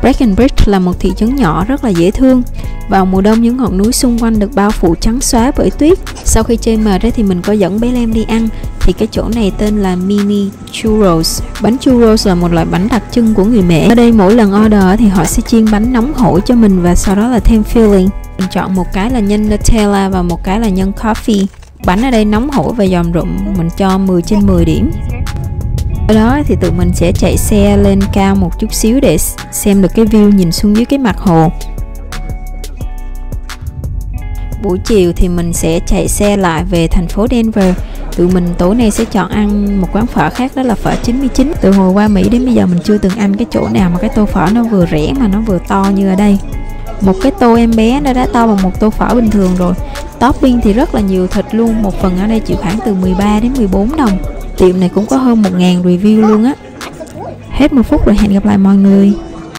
Breckenridge là một thị trấn nhỏ rất là dễ thương. Vào mùa đông những ngọn núi xung quanh được bao phủ trắng xóa bởi tuyết. Sau khi chơi mệt thì mình có dẫn bé Lem đi ăn. Thì cái chỗ này tên là Mimi Churros. Bánh churros là một loại bánh đặc trưng của người Mễ. Ở đây mỗi lần order thì họ sẽ chiên bánh nóng hổi cho mình và sau đó là thêm filling. Mình chọn một cái là nhân Nutella và một cái là nhân coffee. Bánh ở đây nóng hổi và giòn rụm, mình cho 10 trên 10 điểm. Ở đó thì tụi mình sẽ chạy xe lên cao một chút xíu để xem được cái view nhìn xuống dưới cái mặt hồ. Buổi chiều thì mình sẽ chạy xe lại về thành phố Denver. Tụi mình tối nay sẽ chọn ăn một quán phở khác, đó là phở 99. Từ hồi qua Mỹ đến bây giờ mình chưa từng ăn cái chỗ nào mà cái tô phở nó vừa rẻ mà nó vừa to như ở đây. Một cái tô em bé nó đã to bằng một tô phở bình thường rồi. Topping thì rất là nhiều thịt luôn. Một phần ở đây chịu khoảng từ 13 đến 14 đồng. Tiệm này cũng có hơn 1000 review luôn á. Hết 1 phút rồi, hẹn gặp lại mọi người.